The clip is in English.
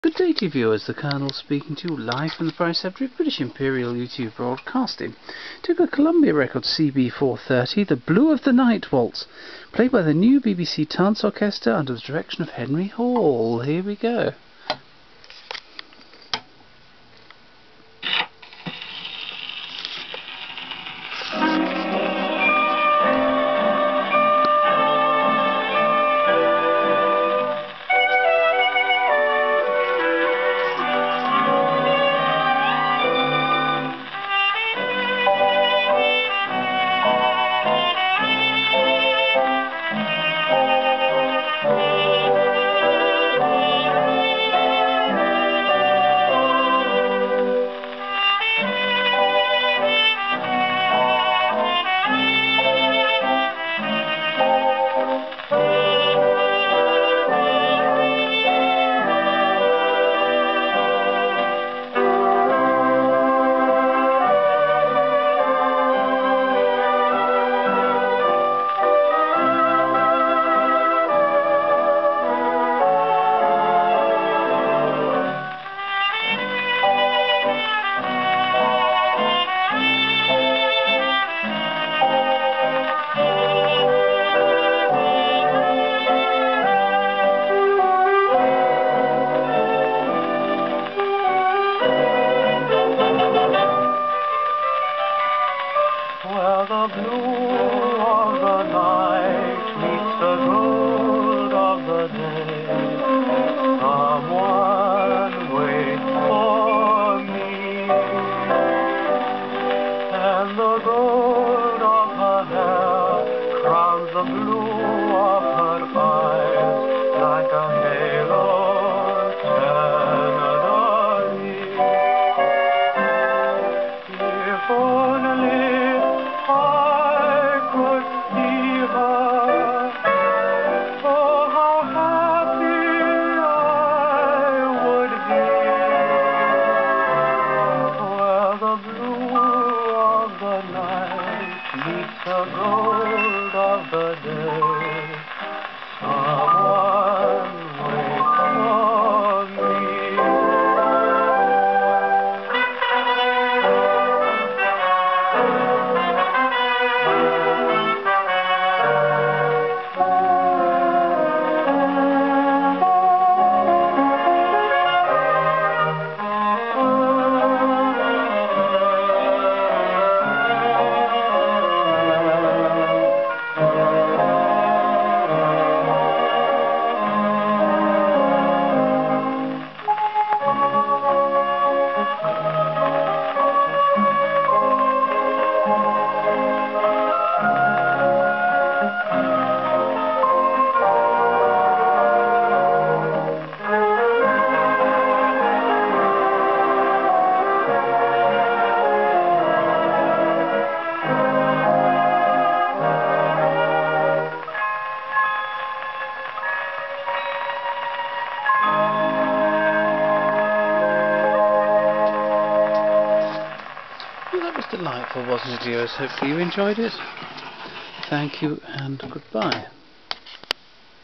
Good day to you viewers, the Colonel speaking to you live from the Preceptory of British Imperial YouTube Broadcasting. Took a Columbia record CB430, The Blue of the Night Waltz, played by the new BBC Dance Orchestra under the direction of Henry Hall. Here we go. Where the blue of the night meets the gold of the day, someone waits for me, and the gold of her hair crowns the blue of her eyes like a halo tenderly. If only I could see her, oh, how happy I would be. Where the blue of the night meets the gold of the day, someone waits for me. Well, that was delightful, wasn't it, viewers? Hopefully you enjoyed it. Thank you and goodbye.